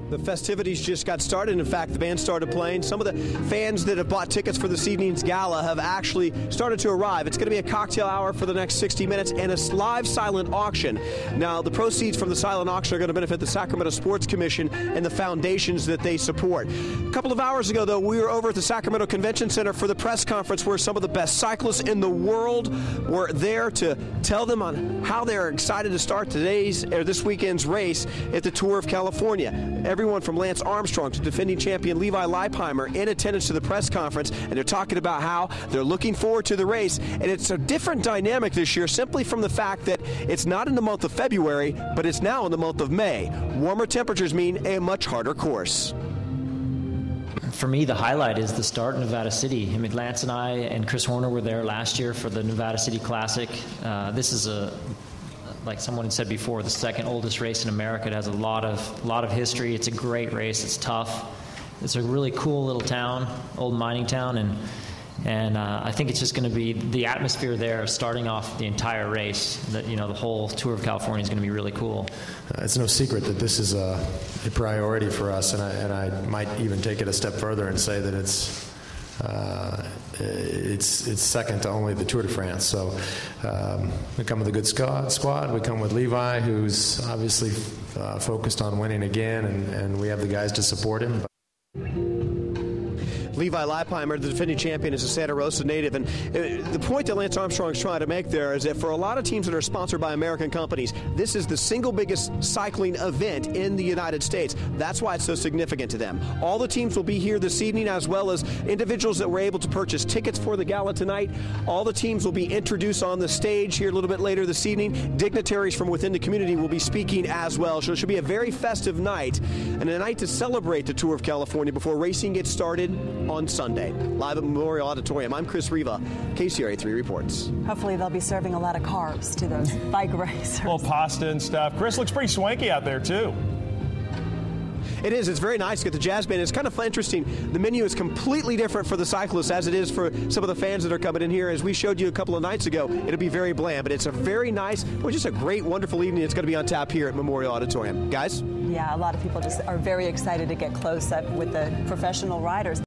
The festivities just got started. In fact, the band started playing. Some of the fans that have bought tickets for this evening's gala have actually started to arrive. It's going to be a cocktail hour for the next 60 minutes and a live silent auction. Now, the proceeds from the silent auction are going to benefit the Sacramento Sports Commission and the foundations that they support. A couple of hours ago, though, we were over at the Sacramento Convention Center for the press conference where some of the best cyclists in the world were there to tell them on how they're excited to start this weekend's race at the Tour of California. Everyone from Lance Armstrong to defending champion Leipheimer in attendance to the press conference, and they're talking about how they're looking forward to the race. And it's a different dynamic this year simply from the fact that it's not in the month of February, but it's now in the month of May. Warmer temperatures mean a much harder course. For me, the highlight is the start in Nevada City. I mean, Lance and I and Chris Horner were there last year for the Nevada City Classic. This is like someone said before, the second oldest race in America. It has a lot of history. It's a great race. It's tough. It's a really cool little town, old mining town, and I think it's just going to be the atmosphere there, starting off the entire race. That the whole Tour of California is going to be really cool. It's no secret that this is a priority for us, and I might even take it a step further and say that it's second to only the Tour de France. So we come with a good squad. We come with Levi, who's obviously focused on winning again, and we have the guys to support him. Leipheimer, the defending champion, is a Santa Rosa native. And the point that Lance Armstrong is trying to make there is that for a lot of teams that are sponsored by American companies, this is the single biggest cycling event in the United States. That's why it's so significant to them. All the teams will be here this evening, as well as individuals that were able to purchase tickets for the gala tonight. All the teams will be introduced on the stage here a little bit later this evening. Dignitaries from within the community will be speaking as well. So it should be a very festive night, and a night to celebrate the Tour of California before racing gets started on Sunday. Live at Memorial Auditorium, I'm Chris Riva, KCRA 3 reports. Hopefully they'll be serving a lot of carbs to those bike racers. Well, pasta and stuff. Chris, looks pretty swanky out there, too. It is. It's very nice to get the jazz band. It's kind of interesting. The menu is completely different for the cyclists as it is for some of the fans that are coming in here. As we showed you a couple of nights ago, it'll be very bland, but it's a very nice, just a great, wonderful evening. It's going to be on tap here at Memorial Auditorium. Guys? Yeah, a lot of people just are very excited to get close up with the professional riders.